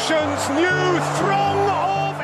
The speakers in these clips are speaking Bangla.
Emotions, new throng of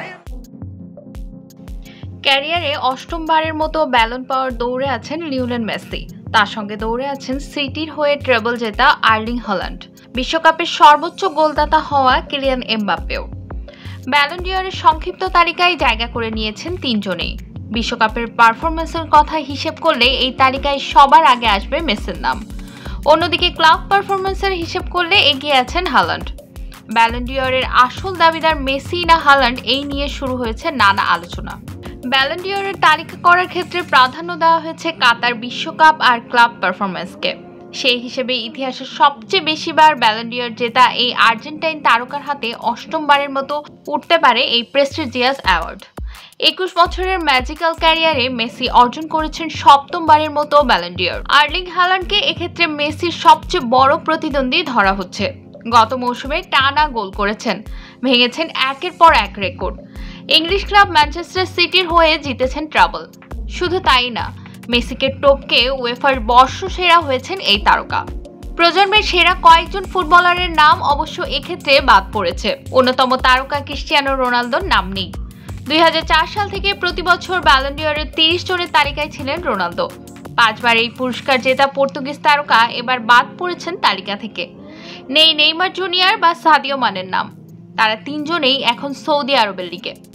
ক্যারিয়ারে অষ্টমবারের মতো ব্যালন পাওয়ার দৌড়ে আছেন লিওনেল মেসি। তার সঙ্গে দৌড়ে আছেন সিটির হয়ে ট্রেবল জেতা আর্লিং হল্যান্ড, বিশ্বকাপের সর্বোচ্চ গোলদাতা হওয়া কিলিয়ান এমবাপ্পেও। ব্যালন ডি'অরের সংক্ষিপ্ত তালিকায় জায়গা করে নিয়েছেন তিনজনেই। বিশ্বকাপের পারফরম্যান্সের কথা হিসেব করলে এই তালিকায় সবার আগে আসবে মেসির নাম। অন্যদিকে ক্লাব পারফরম্যান্সের হিসেব করলে এগিয়ে আছেন হল্যান্ড। ব্যালন ডি'অরের আসল দাবিদার মেসি না হল্যান্ড, এই নিয়ে শুরু হয়েছে নানা আলোচনা। ব্যালন ডি'অরের তালিকা করার ক্ষেত্রে প্রাধান্য দেওয়া হয়েছে কাতার বিশ্বকাপ আর ক্লাব পারফরম্যান্সকে। সেই হিসেবে ইতিহাসের সবচেয়ে বেশিবার ব্যালন ডি'অর জেতা এই আর্জেন্টাইন তারকার হাতে অষ্টমবারের মতো উঠতে পারে এই প্রেস্টিজিয়াস অ্যাওয়ার্ড। 21 বছরের ম্যাজিক্যাল ক্যারিয়ারে মেসি অর্জন করেছেন সপ্তমবারের মতো ব্যালন ডি'অর। আর্লিং হল্যান্ডকে এক্ষেত্রে মেসির সবচেয়ে বড় প্রতিদ্বন্দ্বী ধরা হচ্ছে। গত মৌসুমে টানা গোল করেছেন, ভেঙেছেন একের পর এক রেকর্ড। ইংলিশ ক্লাব ম্যানচেস্টার সিটির হয়ে জিতেছেন ট্রাবল। শুধু তাই না, মেসিকে টপকে উয়েফার বর্ষসেরা হয়েছেন এই তারকা। প্রজন্মের সেরা কয়েকজন ফুটবলারের নাম অবশ্য এক্ষেত্রে বাদ পড়েছে। অন্যতম তারকা ক্রিস্টিয়ানো রোনালদোর নাম নেই। 2004 সাল থেকে প্রতি বছর ব্যালন ডি'অরের 30 জনের তালিকায় ছিলেন রোনালদো। 5 বার এই পুরস্কার জেতা পর্তুগিজ তারকা এবার বাদ পড়েছেন তালিকা থেকে। নেই নেইমার জুনিয়র বা সাদিও মানের নাম। তারা তিনজনেই এখন সৌদি আরবের লিগে।